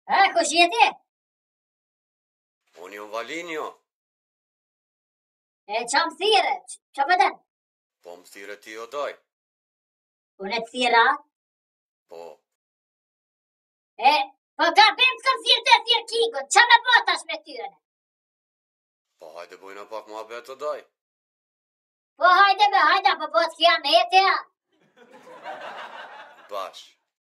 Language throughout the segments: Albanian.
Kush jeti? Unë jom Valinjo. Qa më thire? Qa pëtën? Po më thire ti o daj. Unë e të thira? Po. Po gabim të kam thirë të thirë Kingun, qa me po tash me tyre? Po hajde bujna pak mua betë o daj. Po hajde, po po të kja me jetëja. Bash.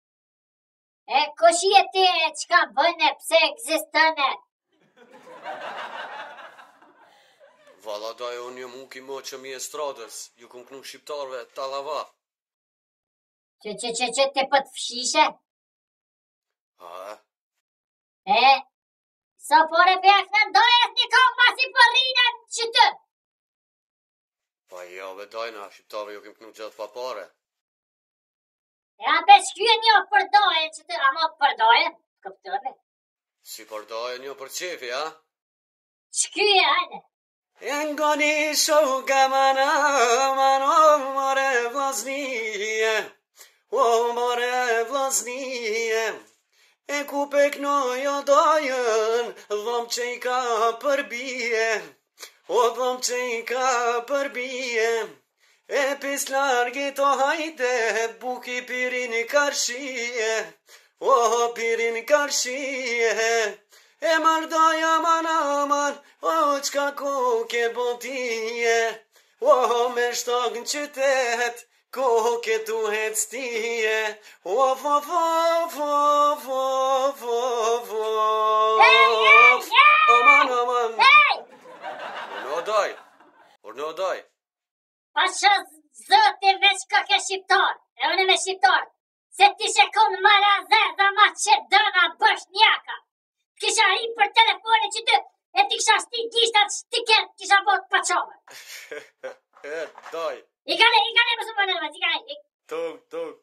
Kush jeti qka bëne, pse egzistone? Valla daj, unë jom uki mo që mi e stradës, ju këm knu shqiptarve talava. Që te për të fshishe? Ha? Sa pore për jakë në ndojës një kohë masi për rrinë që të? Pa jo be dajna, shqiptarve ju këm knu gjatë pa pare. Ape shkye një për dojën që të, ama për dojën, këptëve. Si për dajnë jo për qefi, ha? Shkye, hajde. Ngoni shoka mana more vllaznie, o more vllaznie, e ku peknoj o dajën, dhom që i ka përbije, o dhom që i ka përbije, e pis largit o hajde, buki pirin karshie, o pirin karshie, e mardoja man, o qka koke botije, o me shtog në qytet, koke duhet stije, o Aman. Urno daj. Pasha zëti veç ka ke shqiptar, e unë me shqiptar, se ti shekon Marazeza ma që dëna bëshnjaka. Kisha hi për telefoni që të e ti kisha shti gishtat shtiker kisha bot paqove. Daj. I kane më së përnë, i kane. Tuk.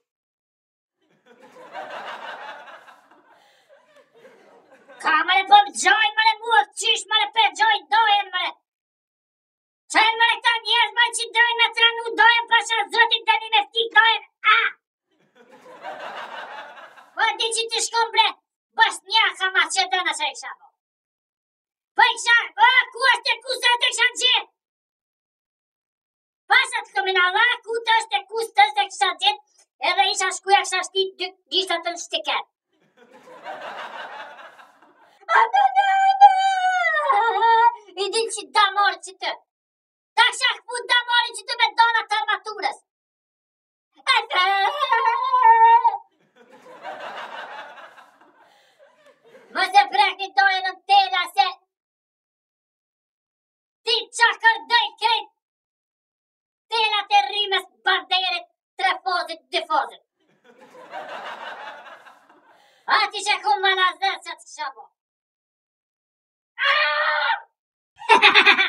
Ka mëre po më gjojnë mëre mua, qysh mëre pe gjojnë dojnë mëre. Qajnë mëre këta njerëz mëre që dojnë me të ranu dojnë, pasha zotin të një me ftik dojnë, Po di që të shkon bre, Bosnjaka Macedona që i kisha bo. Po i kisha, ku është e ku së të kisha gjithë? Pasat këminalla, ku të është e ku së të kisha gjithë, edhe isha shkuja kisha shti dy gishtat të në shtiker. I din që damorë që të. Ta kisha këpu damorë që të me dona të armaturës. Mëse prekni dojë në tela se ti qa kërdoj krejt telat e rrimës banderit 3 fozit 2 fozit. Ati që ku më lazër që të kisha bo.